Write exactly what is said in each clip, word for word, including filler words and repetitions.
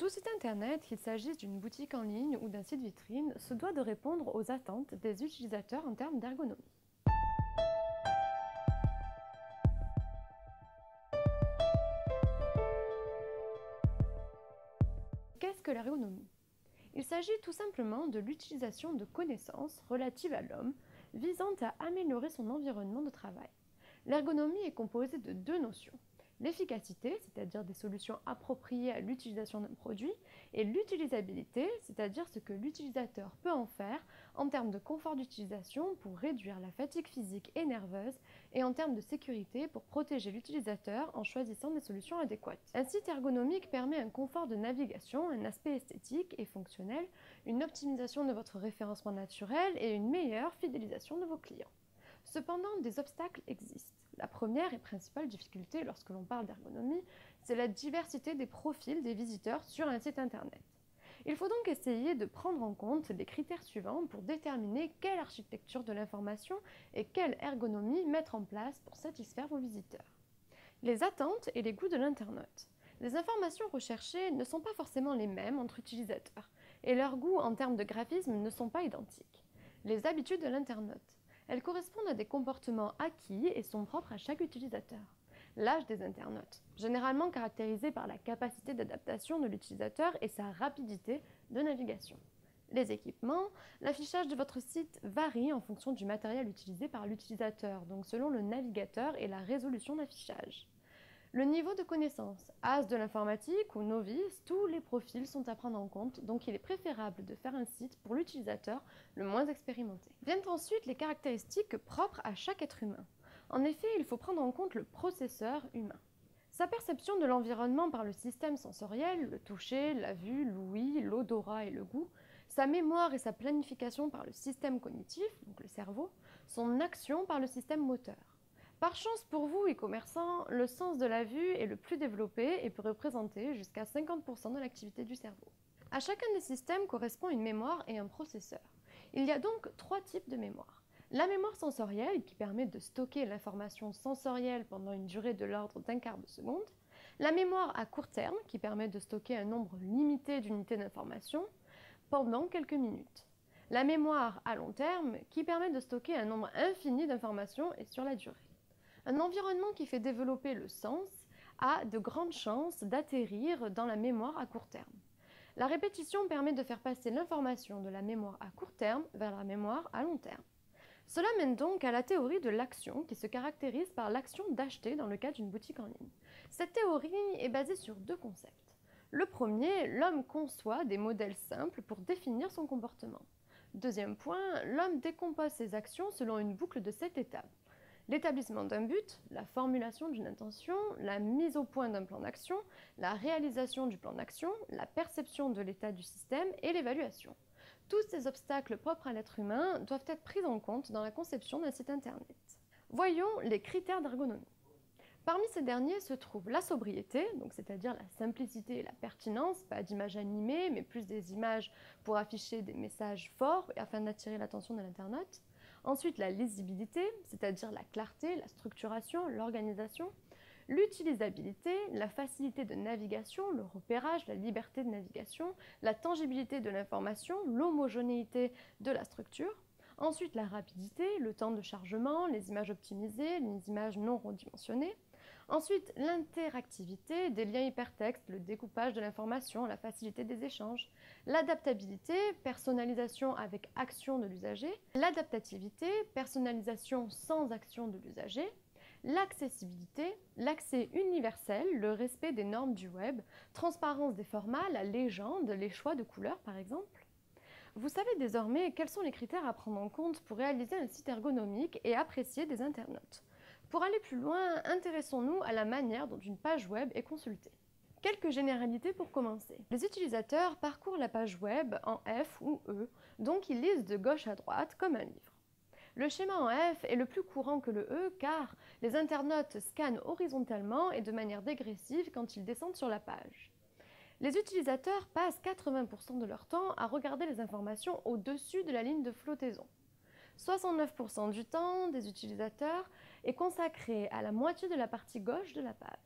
Tout site internet, qu'il s'agisse d'une boutique en ligne ou d'un site vitrine, se doit de répondre aux attentes des utilisateurs en termes d'ergonomie. Qu'est-ce que l'ergonomie? Il s'agit tout simplement de l'utilisation de connaissances relatives à l'homme visant à améliorer son environnement de travail. L'ergonomie est composée de deux notions. L'efficacité, c'est-à-dire des solutions appropriées à l'utilisation d'un produit, et l'utilisabilité, c'est-à-dire ce que l'utilisateur peut en faire en termes de confort d'utilisation pour réduire la fatigue physique et nerveuse et en termes de sécurité pour protéger l'utilisateur en choisissant des solutions adéquates. Un site ergonomique permet un confort de navigation, un aspect esthétique et fonctionnel, une optimisation de votre référencement naturel et une meilleure fidélisation de vos clients. Cependant, des obstacles existent. La première et principale difficulté lorsque l'on parle d'ergonomie, c'est la diversité des profils des visiteurs sur un site internet. Il faut donc essayer de prendre en compte les critères suivants pour déterminer quelle architecture de l'information et quelle ergonomie mettre en place pour satisfaire vos visiteurs. Les attentes et les goûts de l'internaute. Les informations recherchées ne sont pas forcément les mêmes entre utilisateurs, et leurs goûts en termes de graphisme ne sont pas identiques. Les habitudes de l'internaute. Elles correspondent à des comportements acquis et sont propres à chaque utilisateur. L'âge des internautes, généralement caractérisé par la capacité d'adaptation de l'utilisateur et sa rapidité de navigation. Les équipements, l'affichage de votre site varie en fonction du matériel utilisé par l'utilisateur, donc selon le navigateur et la résolution d'affichage. Le niveau de connaissance, as de l'informatique ou novice, tous les profils sont à prendre en compte, donc il est préférable de faire un site pour l'utilisateur le moins expérimenté. Viennent ensuite les caractéristiques propres à chaque être humain. En effet, il faut prendre en compte le processeur humain. Sa perception de l'environnement par le système sensoriel, le toucher, la vue, l'ouïe, l'odorat et le goût, sa mémoire et sa planification par le système cognitif, donc le cerveau, son action par le système moteur. Par chance pour vous, e-commerçants, le sens de la vue est le plus développé et peut représenter jusqu'à cinquante pour cent de l'activité du cerveau. À chacun des systèmes correspond une mémoire et un processeur. Il y a donc trois types de mémoire. La mémoire sensorielle, qui permet de stocker l'information sensorielle pendant une durée de l'ordre d'un quart de seconde. La mémoire à court terme, qui permet de stocker un nombre limité d'unités d'information pendant quelques minutes. La mémoire à long terme, qui permet de stocker un nombre infini d'informations et sur la durée. Un environnement qui fait développer le sens a de grandes chances d'atterrir dans la mémoire à court terme. La répétition permet de faire passer l'information de la mémoire à court terme vers la mémoire à long terme. Cela mène donc à la théorie de l'action qui se caractérise par l'action d'acheter dans le cas d'une boutique en ligne. Cette théorie est basée sur deux concepts. Le premier, l'homme conçoit des modèles simples pour définir son comportement. Deuxième point, l'homme décompose ses actions selon une boucle de sept étapes. L'établissement d'un but, la formulation d'une intention, la mise au point d'un plan d'action, la réalisation du plan d'action, la perception de l'état du système et l'évaluation. Tous ces obstacles propres à l'être humain doivent être pris en compte dans la conception d'un site internet. Voyons les critères d'ergonomie. Parmi ces derniers se trouve la sobriété, donc c'est-à-dire la simplicité et la pertinence, pas d'images animées, mais plus des images pour afficher des messages forts afin d'attirer l'attention de l'internaute. Ensuite, la lisibilité, c'est-à-dire la clarté, la structuration, l'organisation. L'utilisabilité, la facilité de navigation, le repérage, la liberté de navigation, la tangibilité de l'information, l'homogénéité de la structure. Ensuite, la rapidité, le temps de chargement, les images optimisées, les images non redimensionnées. Ensuite, l'interactivité, des liens hypertextes, le découpage de l'information, la facilité des échanges. L'adaptabilité, personnalisation avec action de l'usager. L'adaptativité, personnalisation sans action de l'usager. L'accessibilité, l'accès universel, le respect des normes du web, transparence des formats, la légende, les choix de couleurs par exemple. Vous savez désormais quels sont les critères à prendre en compte pour réaliser un site ergonomique et apprécier des internautes. Pour aller plus loin, intéressons-nous à la manière dont une page web est consultée. Quelques généralités pour commencer. Les utilisateurs parcourent la page web en F ou E, donc ils lisent de gauche à droite comme un livre. Le schéma en F est le plus courant que le E car les internautes scannent horizontalement et de manière dégressive quand ils descendent sur la page. Les utilisateurs passent quatre-vingts pour cent de leur temps à regarder les informations au-dessus de la ligne de flottaison. soixante-neuf pour cent du temps des utilisateurs est consacré à la moitié de la partie gauche de la page.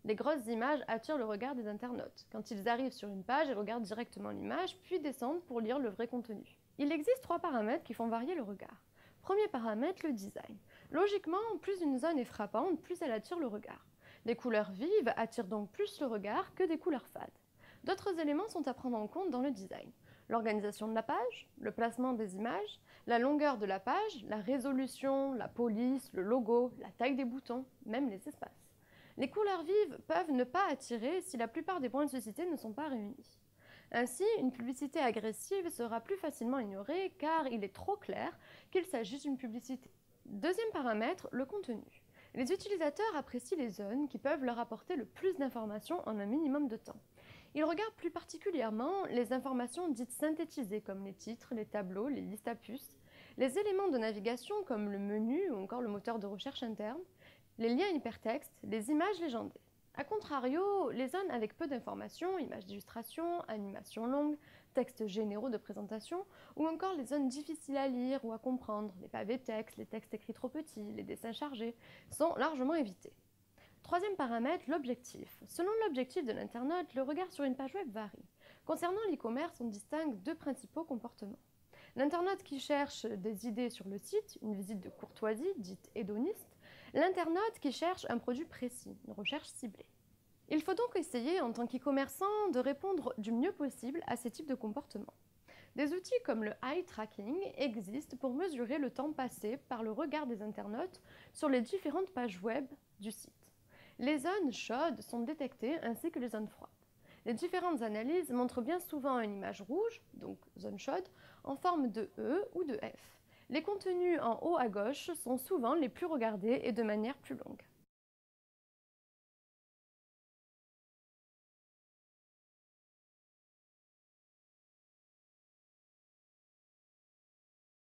Les grosses images attirent le regard des internautes. Quand ils arrivent sur une page, ils regardent directement l'image, puis descendent pour lire le vrai contenu. Il existe trois paramètres qui font varier le regard. Premier paramètre, le design. Logiquement, plus une zone est frappante, plus elle attire le regard. Les couleurs vives attirent donc plus le regard que des couleurs fades. D'autres éléments sont à prendre en compte dans le design. L'organisation de la page, le placement des images, la longueur de la page, la résolution, la police, le logo, la taille des boutons, même les espaces. Les couleurs vives peuvent ne pas attirer si la plupart des points de cécité ne sont pas réunis. Ainsi, une publicité agressive sera plus facilement ignorée car il est trop clair qu'il s'agit d'une publicité. Deuxième paramètre, le contenu. Les utilisateurs apprécient les zones qui peuvent leur apporter le plus d'informations en un minimum de temps. Ils regardent plus particulièrement les informations dites synthétisées comme les titres, les tableaux, les listes à puces, les éléments de navigation comme le menu ou encore le moteur de recherche interne, les liens hypertextes, les images légendées. A contrario, les zones avec peu d'informations, images d'illustration, animations longues, textes généraux de présentation, ou encore les zones difficiles à lire ou à comprendre, les pavés textes, les textes écrits trop petits, les dessins chargés, sont largement évités. Troisième paramètre, l'objectif. Selon l'objectif de l'internaute, le regard sur une page web varie. Concernant l'e-commerce, on distingue deux principaux comportements. L'internaute qui cherche des idées sur le site, une visite de courtoisie, dite hédoniste, l'internaute qui cherche un produit précis, une recherche ciblée. Il faut donc essayer, en tant qu'e-commerçant, de répondre du mieux possible à ces types de comportements. Des outils comme le eye tracking existent pour mesurer le temps passé par le regard des internautes sur les différentes pages web du site. Les zones chaudes sont détectées ainsi que les zones froides. Les différentes analyses montrent bien souvent une image rouge, donc zone chaude, en forme de E ou de F. Les contenus en haut à gauche sont souvent les plus regardés et de manière plus longue.